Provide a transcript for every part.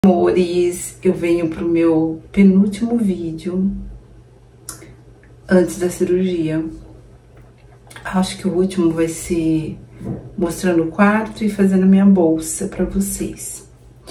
Amores, eu venho pro meu penúltimo vídeo antes da cirurgia. Acho que o último vai ser mostrando o quarto e fazendo a minha bolsa pra vocês.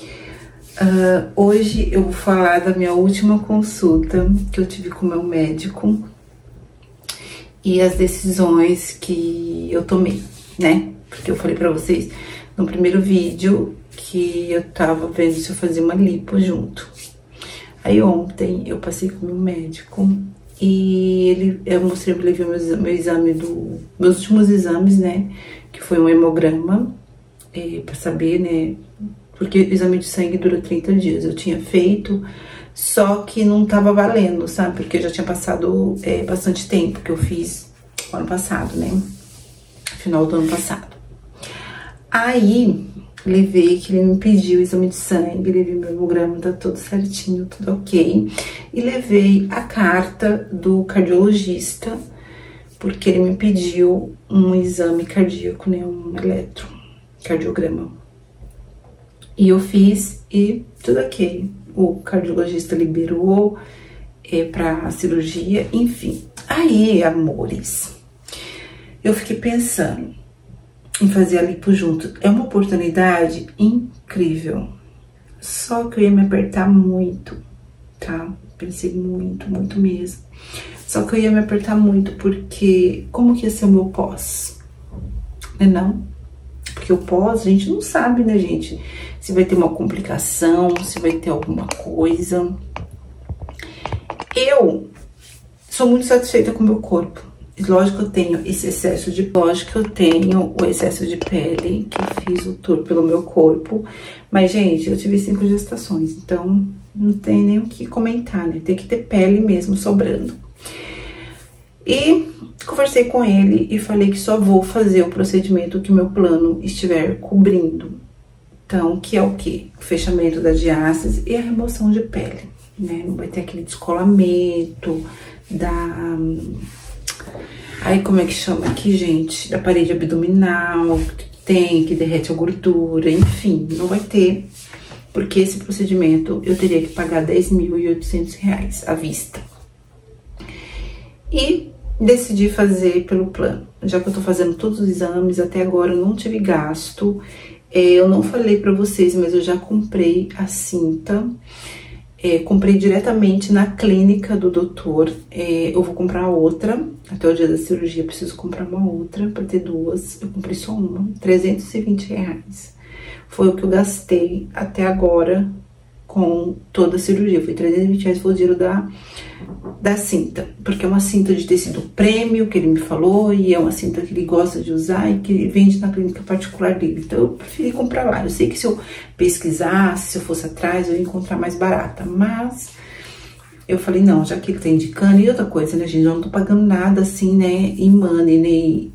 Hoje eu vou falar da minha última consulta que eu tive com o meu médico e as decisões que eu tomei, né? Porque eu falei pra vocês no primeiro vídeo que eu tava vendo se eu fazia uma lipo junto. Aí ontem eu passei com o meu médico e eu mostrei pra ele ver meus últimos exames, né? Que foi um hemograma, pra saber, né? Porque o exame de sangue dura 30 dias. Eu tinha feito, só que não tava valendo, sabe? Porque já tinha passado bastante tempo que eu fiz ano passado, né? Final do ano passado. Aí, levei que ele me pediu o exame de sangue, levei meu hemograma, tá tudo certinho, tudo ok. E levei a carta do cardiologista, porque ele me pediu um exame cardíaco, né? Um eletrocardiograma. E eu fiz e tudo ok. O cardiologista liberou pra cirurgia, enfim. Aí, amores, eu fiquei pensando em fazer a lipo junto. É uma oportunidade incrível. Só que eu ia me apertar muito, tá? Pensei muito, muito mesmo. Só que eu ia me apertar muito porque como que ia ser o meu pós? Não? Porque o pós, a gente não sabe, né, gente? Se vai ter uma complicação, se vai ter alguma coisa. Eu sou muito satisfeita com o meu corpo. Lógico que eu tenho esse excesso de... Lógico que eu tenho o excesso de pele, que eu fiz o tour pelo meu corpo. Mas, gente, eu tive 5 gestações, então não tem nem o que comentar, né? Tem que ter pele mesmo sobrando. E conversei com ele e falei que só vou fazer o procedimento que o meu plano estiver cobrindo. Então, que é o quê? O fechamento da diástase e a remoção de pele, né? Não vai ter aquele descolamento Aí, como é que chama aqui, gente? Da parede abdominal, que derrete a gordura, enfim, não vai ter. Porque esse procedimento eu teria que pagar R$10.800 à vista. E decidi fazer pelo plano. Já que eu tô fazendo todos os exames, até agora eu não tive gasto. Eu não falei pra vocês, mas eu já comprei a cinta. Comprei diretamente na clínica do doutor. Eu vou comprar outra. Até o dia da cirurgia eu preciso comprar uma outra pra ter duas. Eu comprei só uma, R$320. Foi o que eu gastei até agora com toda a cirurgia. Foi R$320, foi o dinheiro da cinta. Porque é uma cinta de tecido prêmio, que ele me falou, e é uma cinta que ele gosta de usar e que ele vende na clínica particular dele. Então eu preferi comprar lá. Eu sei que se eu pesquisasse, se eu fosse atrás, eu ia encontrar mais barata. Mas eu falei, não, já que ele tá indicando. E outra coisa, né, gente? Eu não tô pagando nada assim, né, em money,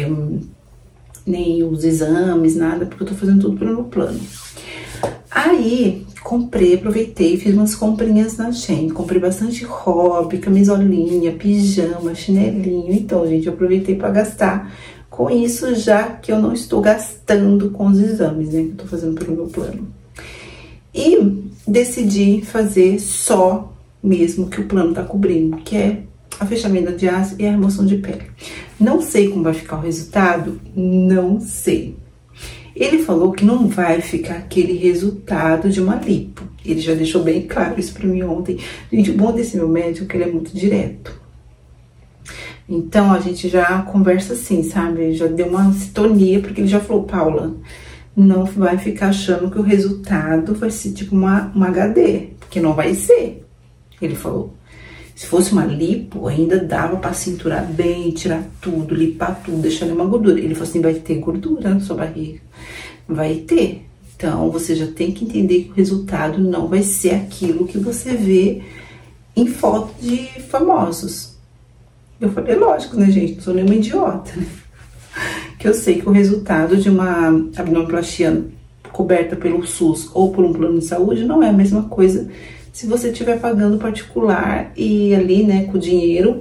nem os exames, nada, porque eu tô fazendo tudo pelo meu plano. Aí, comprei, aproveitei, fiz umas comprinhas na Shein. Comprei bastante hobby, camisolinha, pijama, chinelinho. Então, gente, eu aproveitei pra gastar com isso, já que eu não estou gastando com os exames, né? Que eu tô fazendo pelo meu plano. E decidi fazer só mesmo que o plano tá cobrindo, que é a fechamento da diástase e a remoção de pele. Não sei como vai ficar o resultado, não sei. Ele falou que não vai ficar aquele resultado de uma lipo. Ele já deixou bem claro isso pra mim ontem. Gente, o bom desse meu médico é que ele é muito direto. Então, a gente já conversa assim, sabe? Já deu uma sintonia, porque ele já falou, Paula, não vai ficar achando que o resultado vai ser tipo uma HD, porque não vai ser. Ele falou. Se fosse uma lipo, ainda dava pra cinturar bem, tirar tudo, limpar tudo, deixar uma gordura. Ele falou assim, vai ter gordura na sua barriga. Vai ter. Então, você já tem que entender que o resultado não vai ser aquilo que você vê em foto de famosos. Eu falei, lógico, né, gente? Não sou nenhuma idiota, né? Que eu sei que o resultado de uma abdominoplastia coberta pelo SUS ou por um plano de saúde não é a mesma coisa se você estiver pagando particular e ali, né, com dinheiro.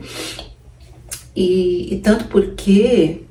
E tanto porque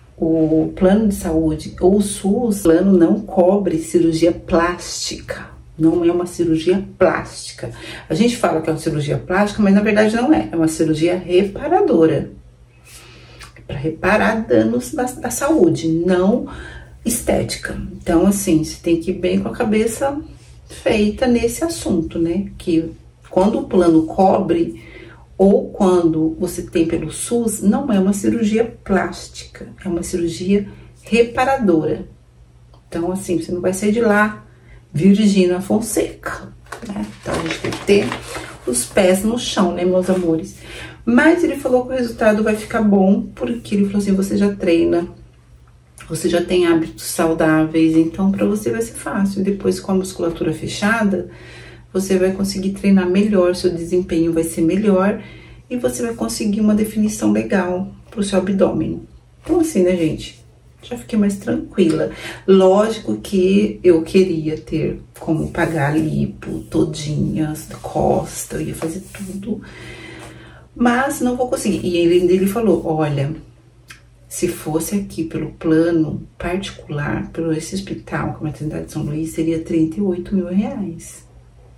o plano de saúde ou o SUS, o plano não cobre cirurgia plástica. Não é uma cirurgia plástica. A gente fala que é uma cirurgia plástica, mas na verdade não é. É uma cirurgia reparadora. Para reparar danos da saúde, não estética. Então, assim, você tem que ir bem com a cabeça feita nesse assunto, né? Que quando o plano cobre ou quando você tem pelo SUS, não é uma cirurgia plástica, é uma cirurgia reparadora. Então, assim, você não vai sair de lá Virgínia Fonseca, né? Então, a gente tem que ter os pés no chão, né, meus amores? Mas ele falou que o resultado vai ficar bom, porque ele falou assim, você já treina, você já tem hábitos saudáveis, então pra você vai ser fácil. Depois, com a musculatura fechada, você vai conseguir treinar melhor, seu desempenho vai ser melhor e você vai conseguir uma definição legal pro seu abdômen. Então, assim, né, gente? Já fiquei mais tranquila. Lógico que eu queria ter como pagar a lipo todinhas, costa, eu ia fazer tudo, mas não vou conseguir. E ele falou, olha, se fosse aqui pelo plano particular, pelo esse hospital, com a maternidade de São Luís, seria 38 mil reais.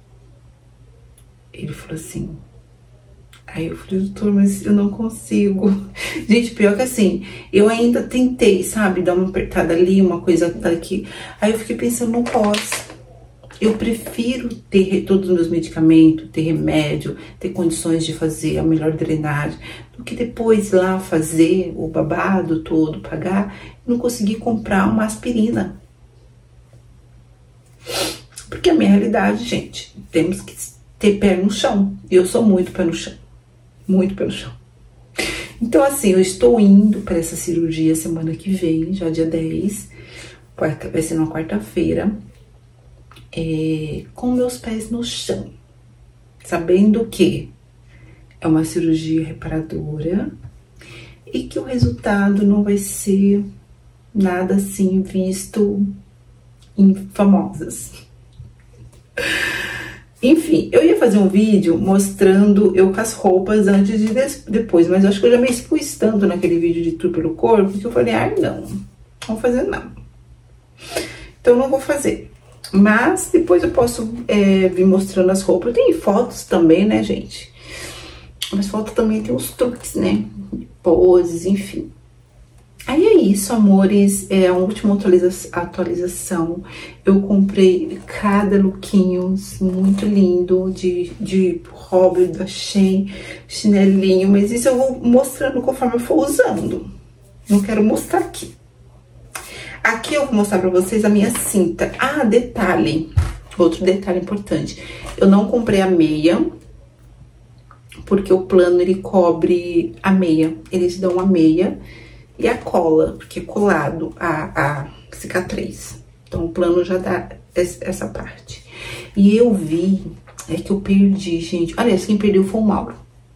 Ele falou assim. Aí eu falei, doutor, mas eu não consigo. Gente, pior que assim, eu ainda tentei, sabe, dar uma apertada ali, uma coisa daqui. Aí eu fiquei pensando, não posso. Eu prefiro ter todos os meus medicamentos, ter remédio, ter condições de fazer a melhor drenagem, do que depois lá fazer o babado todo, pagar, e não conseguir comprar uma aspirina. Porque a minha realidade, gente, temos que ter pé no chão. Eu sou muito pé no chão. Muito pé no chão. Então, assim, eu estou indo para essa cirurgia semana que vem, já dia 10. Vai ser na quarta-feira. Com meus pés no chão, sabendo que é uma cirurgia reparadora e que o resultado não vai ser nada assim visto em famosas. Enfim, eu ia fazer um vídeo mostrando eu com as roupas antes e depois, mas eu acho que eu já me expus tanto naquele vídeo de tour pelo corpo que eu falei, não vou fazer não. Então não vou fazer. Mas depois eu posso vir mostrando as roupas. Tem fotos também, né, gente? Mas fotos também tem os truques, né? Poses, enfim. Aí é isso, amores. É a última atualização. Eu comprei cada lookinho muito lindo de hobby da Shein, chinelinho. Mas isso eu vou mostrando conforme eu for usando. Não quero mostrar aqui. Aqui eu vou mostrar pra vocês a minha cinta. Ah, detalhe. Outro detalhe importante. Eu não comprei a meia, porque o plano, ele cobre a meia. Eles dão a meia e a cola, porque é colado a cicatriz. Então, o plano já dá essa parte. E eu vi, que eu perdi, gente. Aliás, quem perdeu foi o Mauro.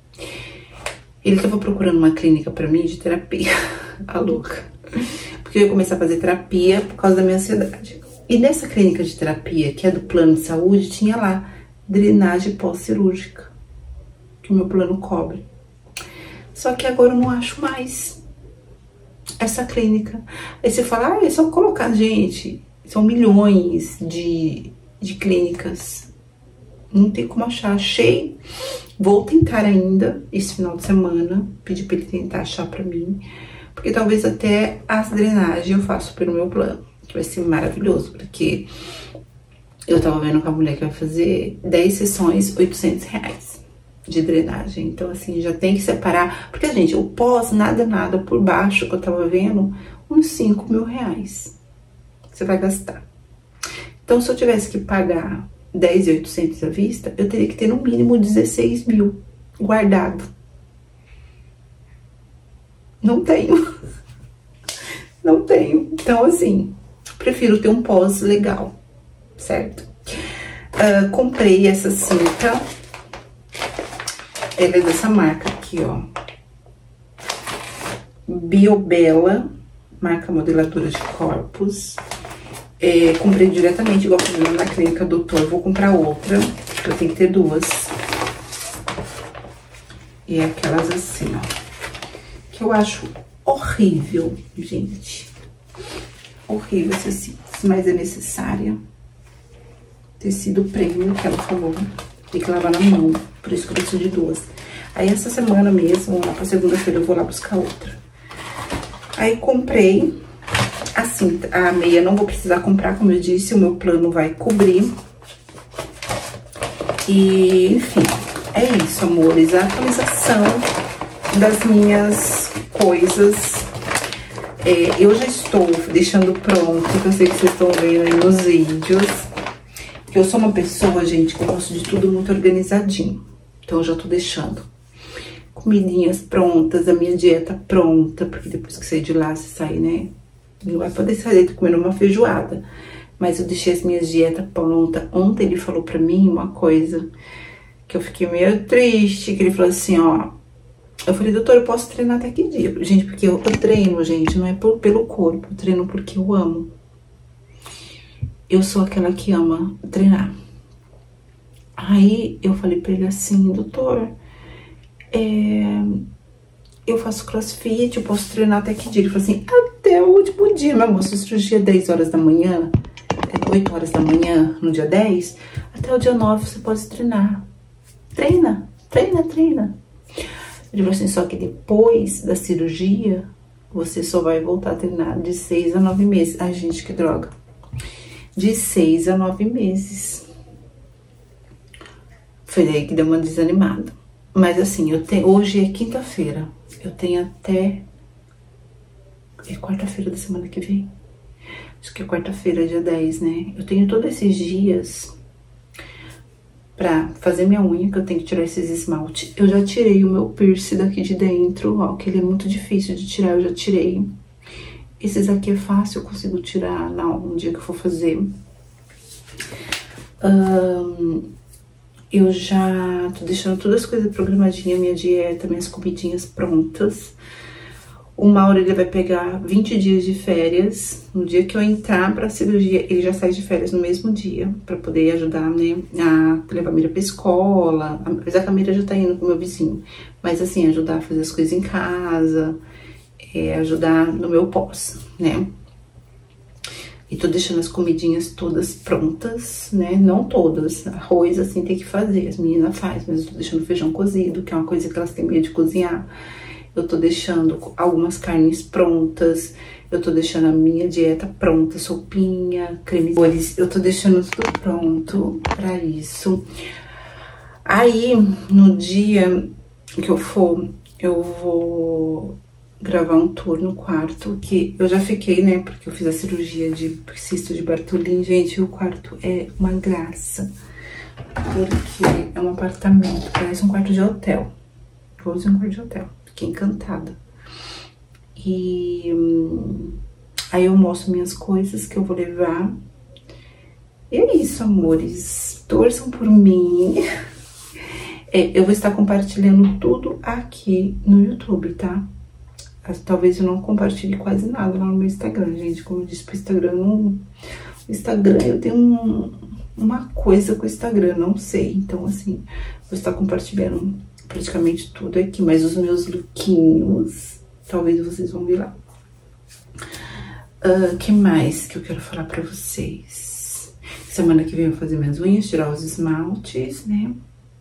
Ele tava procurando uma clínica pra mim de terapia. A louca. Porque eu ia começar a fazer terapia por causa da minha ansiedade. E nessa clínica de terapia, que é do plano de saúde, tinha lá drenagem pós-cirúrgica, que o meu plano cobre. Só que agora eu não acho mais essa clínica. Aí você fala, é só colocar, gente, são milhões de clínicas. Não tem como achar. Achei, vou tentar ainda esse final de semana, pedir pra ele tentar achar pra mim. Porque talvez até as drenagens eu faço pelo meu plano, que vai ser maravilhoso, porque eu tava vendo com a mulher que vai fazer 10 sessões, 800 reais de drenagem. Então, assim, já tem que separar, porque, gente, o pós, nada por baixo, que eu tava vendo, uns 5 mil reais você vai gastar. Então, se eu tivesse que pagar 10.800 à vista, eu teria que ter no mínimo 16 mil guardado. Não tenho. Não tenho. Então, assim, prefiro ter um pós legal, certo? Comprei essa cinta. Ela é dessa marca aqui, ó. Biobella, marca modeladora de corpos. Comprei diretamente, igual fazendo na clínica doutor. Vou comprar outra, porque eu tenho que ter duas. E é aquelas assim, ó. Que eu acho horrível, gente. Horrível essa cinta, mas é necessária. tecido premium, que ela falou. Tem que lavar na mão, por isso que eu preciso de duas. Aí essa semana mesmo, lá pra segunda-feira, eu vou lá buscar outra. Aí comprei, assim, a meia não vou precisar comprar, como eu disse, o meu plano vai cobrir. E, enfim, é isso, amores, a atualização das minhas coisas. Eu já estou deixando pronto, que eu sei que vocês estão vendo aí nos vídeos. Eu sou uma pessoa, gente, que eu gosto de tudo muito organizadinho. Então, eu já tô deixando comidinhas prontas, a minha dieta pronta. Porque depois que sair de lá, você sai, né? Não vai poder sair comendo uma feijoada. Mas eu deixei as minhas dietas prontas. Ontem ele falou pra mim uma coisa que eu fiquei meio triste. Que ele falou assim, ó... Eu falei, doutor, eu posso treinar até que dia? Gente, porque eu treino, gente, não é pelo corpo. Eu treino porque eu amo. Eu sou aquela que ama treinar. Aí, eu falei pra ele assim, doutor, eu faço crossfit, eu posso treinar até que dia? Ele falou assim, até o último dia, meu amor, se cirurgia 10 horas da manhã, 8 horas da manhã, no dia 10, até o dia 9 você pode treinar. Treina, treina, treina. Ele falou assim, só que depois da cirurgia, você só vai voltar a treinar de 6 a 9 meses. Ai, gente, que droga. De 6 a 9 meses. Foi daí que deu uma desanimada. Mas assim, hoje é quinta-feira. Eu tenho até... É quarta-feira da semana que vem? Acho que é quarta-feira, dia 10, né? Eu tenho todos esses dias pra fazer minha unha, que eu tenho que tirar esses esmalte. Eu já tirei o meu piercing daqui de dentro, ó, que ele é muito difícil de tirar, eu já tirei. Esses aqui é fácil, eu consigo tirar um dia que eu for fazer. Eu já tô deixando todas as coisas programadinhas, minha dieta, minhas comidinhas prontas. O Mauro, ele vai pegar 20 dias de férias. No dia que eu entrar pra cirurgia, ele já sai de férias no mesmo dia, pra poder ajudar, né, a levar a Mira pra escola. Apesar que a Mira já tá indo com o meu vizinho. Mas assim, ajudar a fazer as coisas em casa, ajudar no meu pós, né. E tô deixando as comidinhas todas prontas, né? Não todas. Arroz, assim, tem que fazer. As meninas fazem, mas eu tô deixando feijão cozido, que é uma coisa que elas têm medo de cozinhar. Eu tô deixando algumas carnes prontas. Eu tô deixando a minha dieta pronta. Sopinha, creme. Eu tô deixando tudo pronto pra isso. Aí, no dia que eu for, eu vou gravar um tour no quarto, que eu já fiquei, né, porque eu fiz a cirurgia de cisto de Bartholin. Gente, o quarto é uma graça, porque é um apartamento, parece um quarto de hotel. Vou usar um quarto de hotel, fiquei encantada. E aí eu mostro minhas coisas que eu vou levar. E é isso, amores, torçam por mim. Eu vou estar compartilhando tudo aqui no YouTube, tá? Talvez eu não compartilhe quase nada lá no meu Instagram, gente. Como eu disse pro Instagram, o Instagram, eu tenho uma coisa com o Instagram, não sei. Então, assim, vou estar compartilhando praticamente tudo aqui. Mas os meus lookinhos, talvez vocês vão ver lá. Que mais que eu quero falar pra vocês? Semana que vem eu vou fazer minhas unhas, tirar os esmaltes, né?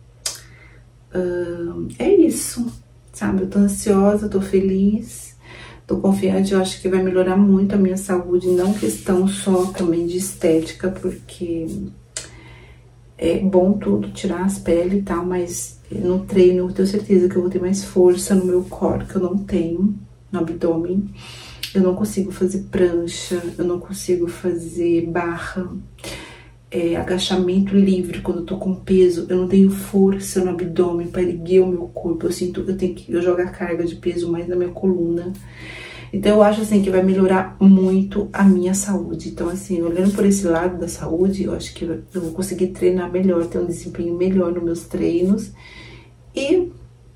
É isso. Sabe, eu tô ansiosa, tô feliz, tô confiante, eu acho que vai melhorar muito a minha saúde, não questão só também de estética, porque é bom tudo, tirar as peles e tal, mas no treino eu tenho certeza que eu vou ter mais força no meu core, que eu não tenho, no abdômen. Eu não consigo fazer prancha, eu não consigo fazer barra, agachamento livre quando eu tô com peso, eu não tenho força no abdômen para erguer o meu corpo, eu sinto que eu jogo a carga de peso mais na minha coluna. Então eu acho assim que vai melhorar muito a minha saúde. Então assim, olhando por esse lado da saúde, eu acho que eu vou conseguir treinar melhor, ter um desempenho melhor nos meus treinos e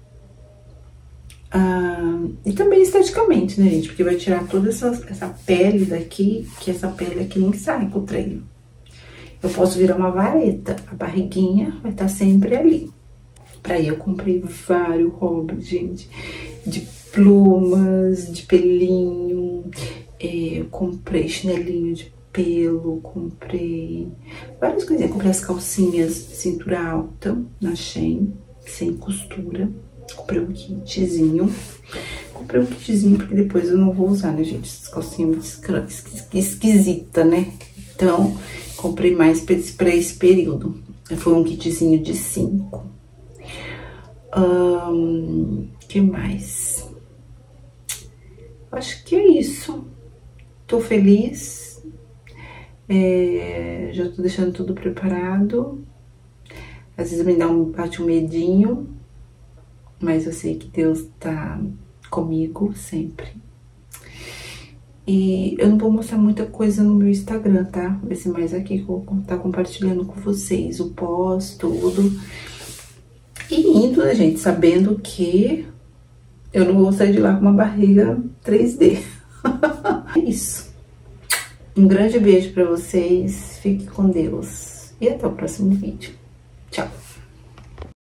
também esteticamente, né, gente? Porque vai tirar toda essa pele daqui, que essa pele aqui nem sai com o treino. Eu posso virar uma vareta, a barriguinha vai estar sempre ali. Pra aí eu comprei vários hobbies, gente, de plumas, de pelinho, eu comprei chinelinho de pelo, comprei várias coisinhas. Comprei as calcinhas de cintura alta na Shein, sem costura. Comprei um kitzinho. Comprei um kitzinho porque depois eu não vou usar, né, gente? Essas calcinhas muito esquisita, né? Então, comprei mais pra esse período. Foi um kitzinho de 5. Que mais? Acho que é isso. Tô feliz. Já tô deixando tudo preparado. Às vezes me bate um medinho, mas eu sei que Deus tá comigo sempre. E eu não vou mostrar muita coisa no meu Instagram, tá? Vai ser mais aqui que eu vou estar compartilhando com vocês o pós, tudo. E indo, né, gente, sabendo que eu não vou sair de lá com uma barriga 3D. É isso. Um grande beijo pra vocês, fique com Deus e até o próximo vídeo.